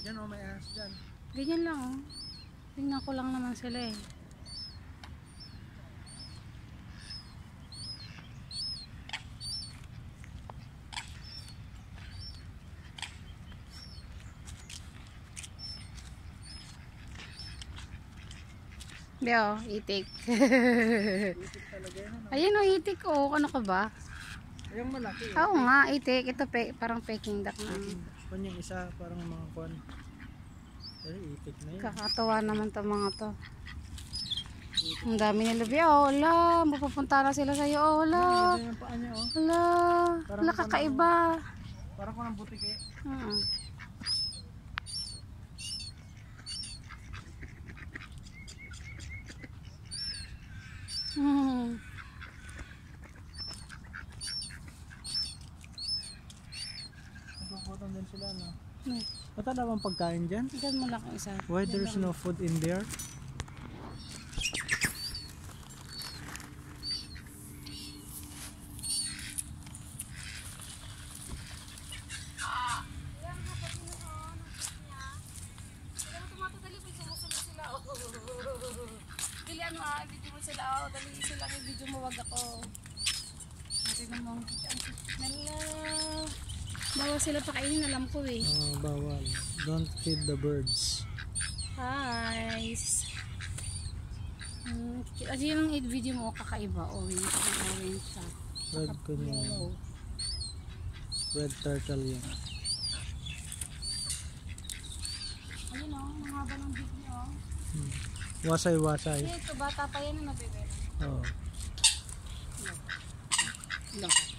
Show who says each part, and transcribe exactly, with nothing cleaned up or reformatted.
Speaker 1: Diyan o, may ahas dyan.
Speaker 2: Ganyan lang oh. Tingnan ko lang naman sila eh. Bio, itik.
Speaker 1: Itik talaga yan. Ano?
Speaker 2: Ayun oh, itik oh. Ano ka ba?
Speaker 1: Ayong malaki.
Speaker 2: Oo oh, nga, itik. Ito pe, parang peking duck na.
Speaker 1: Kung yung isa, parang mga kon. Pero itik na yun.
Speaker 2: Kakatawa naman to mga to. Ang dami nila Bio. Oh, wala. Mapupunta na sila sa'yo. Oh, wala.
Speaker 1: Ganyan yung paa niya oh.
Speaker 2: Wala. Wala kakaiba.
Speaker 1: Parang ko ng butik eh.
Speaker 2: Hmm. Hmm.
Speaker 1: Nagpuputan din sila no.
Speaker 2: Hmm.
Speaker 1: Ba't na bang pagkain dyan?
Speaker 2: Diyan mo lang isa.
Speaker 1: Why there's no food in there?
Speaker 2: Dili ano ah, video mo sila oh. Dali sila kay video mo, wag ako. Natin mo. Nala. Bawal sila pakainin, alam ko eh.
Speaker 1: Oh, bawal. Don't feed the birds.
Speaker 2: Hi. Hmm, kasi yun ang video mo kakaiba, orange, orange siya.
Speaker 1: Red ko niya. Red turtle yan.
Speaker 2: Ayun oh, ang haba ng video oh.
Speaker 1: Hmm. Wasay wasay.
Speaker 2: Ito bata pa yan na nabibili.
Speaker 1: Oh.
Speaker 2: Look.